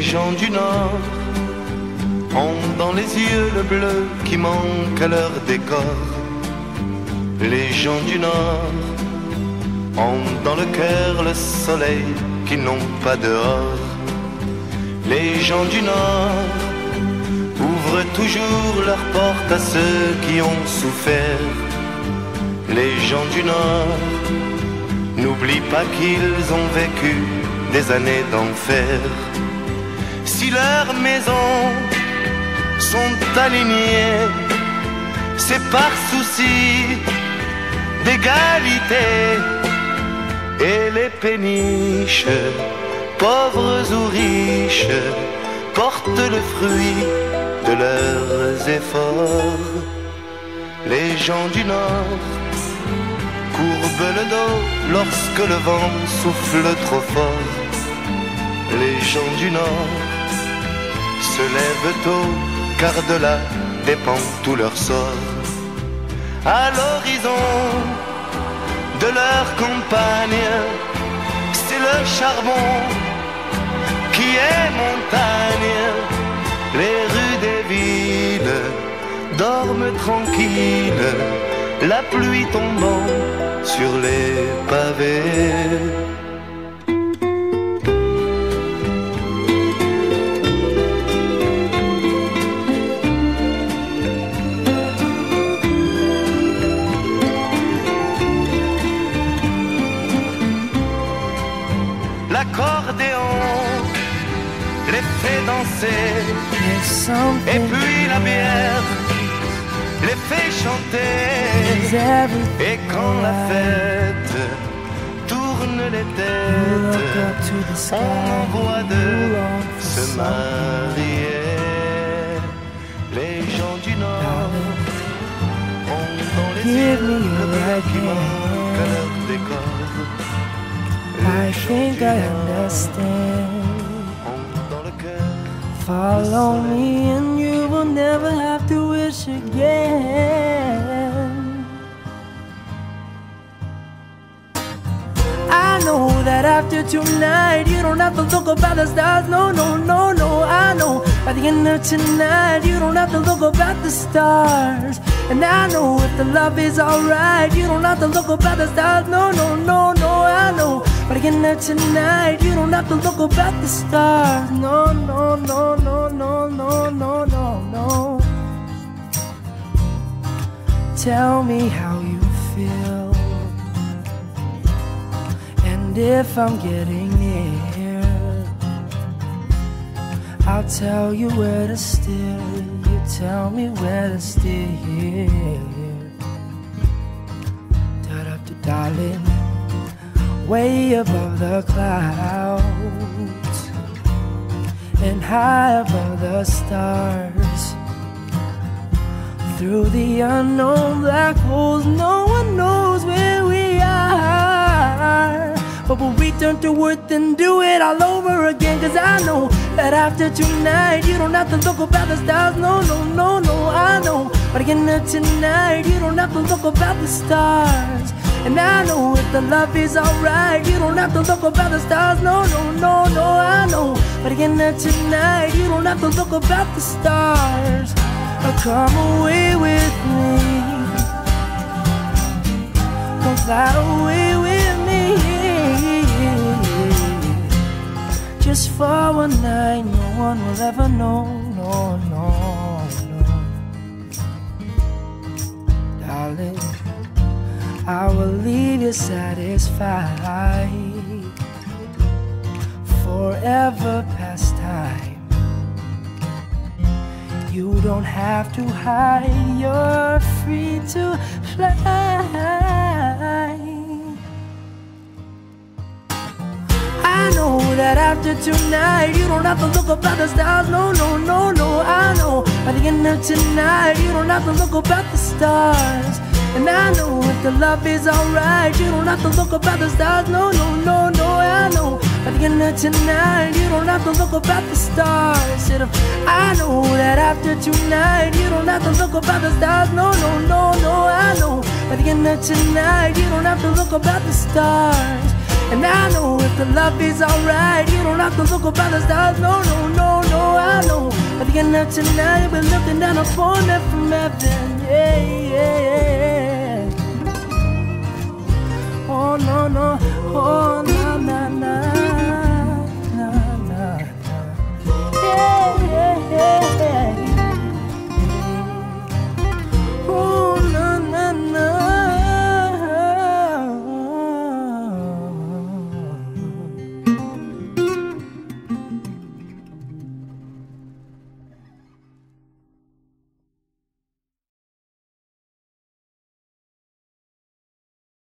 gens du Nord ont dans les yeux le bleu qui manque à leur décor. Les gens du Nord ont dans le cœur le soleil qu'ils n'ont pas dehors. Les gens du Nord ouvrent toujours leurs portes à ceux qui ont souffert. Les gens du Nord n'oublient pas qu'ils ont vécu des années d'enfer. Si leurs maisons sont alignées, c'est par souci d'égalité. Et les péniches, pauvres ou riches, portent le fruit de leurs efforts. Les gens du Nord courbent le dos lorsque le vent souffle trop fort. Les gens du Nord se lèvent tôt, car de là dépend tout leur sort. À l'horizon de leur campagne, c'est le charbon qui est montagne. Les rues des villes dorment tranquilles, la pluie tombant sur les pavés. L'accordéon les fait danser, et puis la bière les fait chanter. Et quand la fête tourne les têtes, on envoie d'eux se marier. Les gens du Nord ont dans les yeux le bleu qui manque à leur décor. I think I understand. Follow me and you will never have to wish again. I know that after tonight you don't have to look up at the stars. No, no, no, no, I know by the end of tonight you don't have to look up at the stars. And I know if the love is alright you don't have to look up at the stars. No, no, no, no, I know but again tonight you don't have to look up at the stars. No, no, no, no, no, no, no, no, no. Tell me how you feel, and if I'm getting near, I'll tell you where to steer. You tell me where to steer. Da-da-da, darling, way above the clouds and high above the stars. Through the unknown black holes, no one knows where we are. But we'll return to earth and do it all over again. Cause I know that after tonight you don't have to look up at the stars. No, no, no, no, I know but again tonight you don't have to look up at the stars. And I know if the love is alright you don't have to look up at the stars. No, no, no, no, I know but again tonight you don't have to look up at the stars. Come away with me, come fly away with me, just for one night. No one will ever know. No, no, no. Darling, I will leave you satisfied, forever past time. You don't have to hide, you're free to fly. I know that after tonight you don't have to look up at the stars. No, no, no, no, I know by the end of tonight you don't have to look up at the stars. And I know if the love is alright you don't have to look up at the stars. No, no, no, no, I know by the end of tonight you don't have to look up at the stars. I know that after tonight you don't have to look up at the stars. No, no, no, no, I know by the end of tonight you don't have to look up at the stars. And I know if the love is alright, you don't have to look up at the stars. No, no, no, no, I know. At the end of tonight, you'll be looking down upon me from heaven. Yeah, yeah, yeah. Oh, no, no, oh, na, na, na.